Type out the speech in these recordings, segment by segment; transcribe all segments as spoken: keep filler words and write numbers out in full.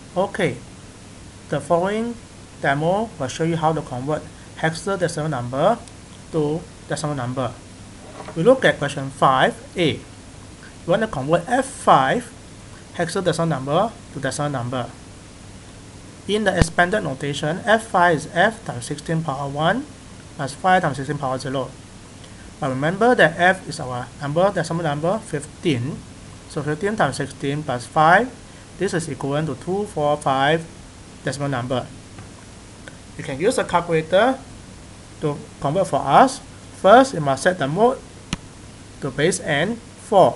Okay, the following demo will show you how to convert hexadecimal number to decimal number. We look at question five A. We want to convert F five hexadecimal number to decimal number. In the expanded notation, F five is F times sixteen power one plus five times sixteen power zero. But remember that F is our number, decimal number fifteen. So fifteen times sixteen plus five, this is equivalent to two hundred forty-five decimal number. You can use a calculator to convert for us. First, you must set the mode to base n four.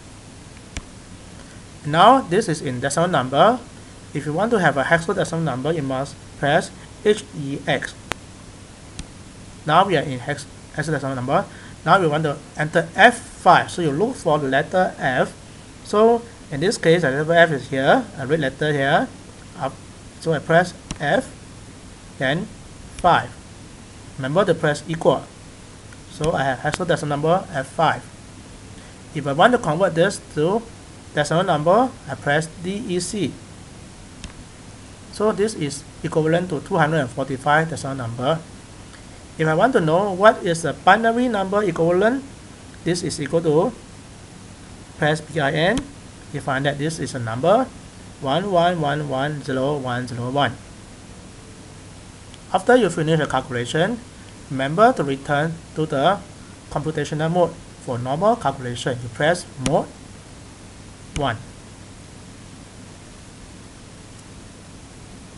Now this is in decimal number. If you want to have a hexadecimal number, you must press H E X. Now we are in hex hexadecimal number. Now we want to enter F five. So you look for the letter F. So in this case, the letter F is here, a red letter here. Up. So I press F, then five. Remember to press equal. So I have hexadecimal number F five. If I want to convert this to decimal number, I press D E C. So this is equivalent to two hundred forty-five decimal number. If I want to know what is the binary number equivalent, this is equal to, press B I N. You find that this is a number one one one one zero one zero one. After you finish the calculation, remember to return to the computational mode. For normal calculation, you press mode one.